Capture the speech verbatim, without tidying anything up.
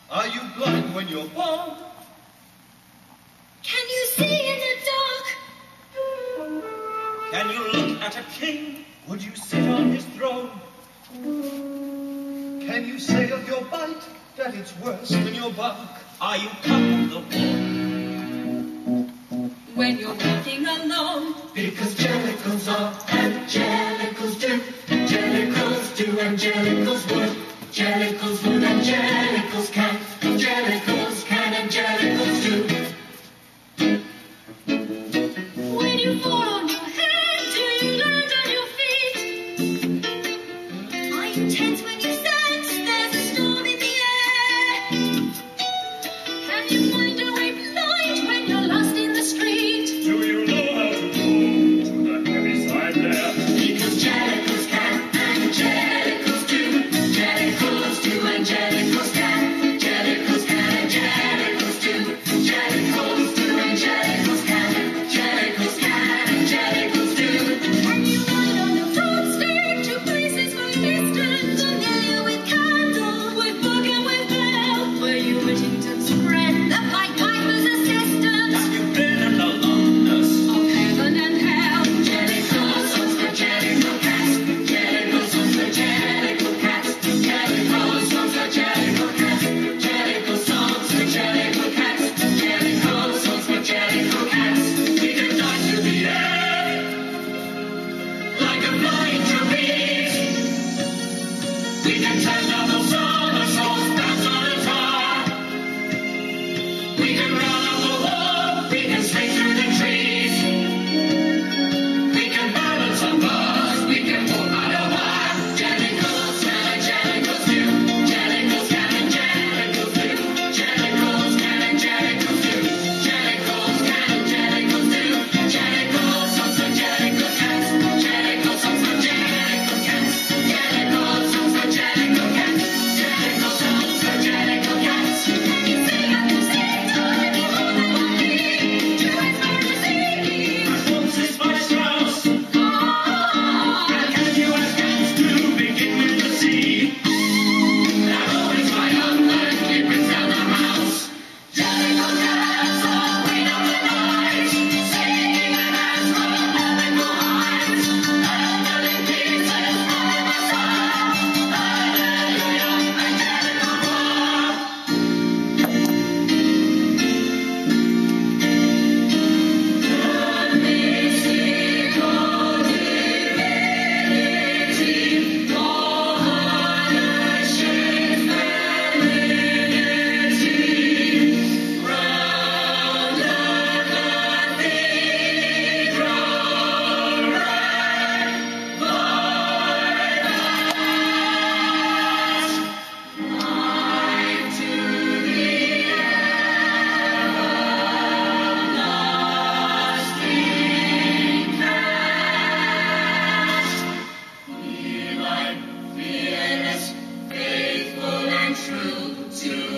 Are you blind when you're born? Can you see in the dark? Can you look at a king? Would you sit on his throne? Can you say of your bite that it's worse than your bark? Are you come the war? When you're walking alone? Because jellicles are angelicals do. Jellicles do, angelicals would. Jellicles would, angelicals can. Jellicles can, angelicals do. When you fall on your head, do you land on your feet? Are you tense when you sense there's a storm in the air? Can you find a way blind when you're lost in the street? Do you know how to move to the heavy side there? Because jellicles can, angelicals do. Jellicles do, angelicals can. Jellicles can, angelicals do. Jellicles do, angelicals can. Jellicles can, angelicals do. Can you ride on a broomstick to places far distant? Familiar with candle, with book and with bell? Were you Whittington's friend, the Pied Piper's assistant? Have you been in the Londoners? Of heaven and hell? Jellicles songs for jellicle cats. Jellicles songs for jellicle cats. Jellicles songs for jellicle cats. Jellicle songs for jellicle cats. Jellicles songs for jellicle cats. We can dive through the air like a flying trapeze. We can turn down the somersaults, bounce on a tar. We can run up the wall. We can swing through the trees. We can balance on bars. We can walk on a wire. Jellicles can, angelicals do. Jellicles can, angelicals do. Jellicles can, angelicals do. Jellicles can, angelicals do. Jellicles songs for jellicle cats. Jellicles songs for jellicle cats. Jellicles songs for jellicle cats. Jellicles songs for jellicle cats. Can you sing at the same time? You hold them on me. Do as far as singing. Waltzes by Strauss. Oh, And can you as cats do begin with the C? That always my unlearned it brings down the house. Jellicle cats all wait on the night, singing and dance from the magical heights. Elderly pieces from the Messiah. Hallelujah, angelical choir. The mystical divinity, more unashamed femininity, round a cathedral rang light to the everlasting past. We like fearless, faithful and true to